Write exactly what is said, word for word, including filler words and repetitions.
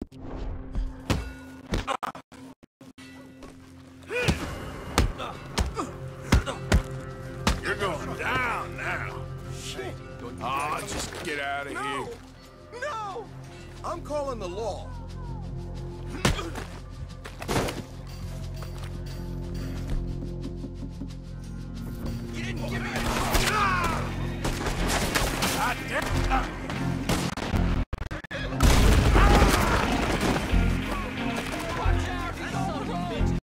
You're going down now. Shit. Oh, just get out of No! here. No! I'm calling the law. You didn't give me a... Ah! God damn.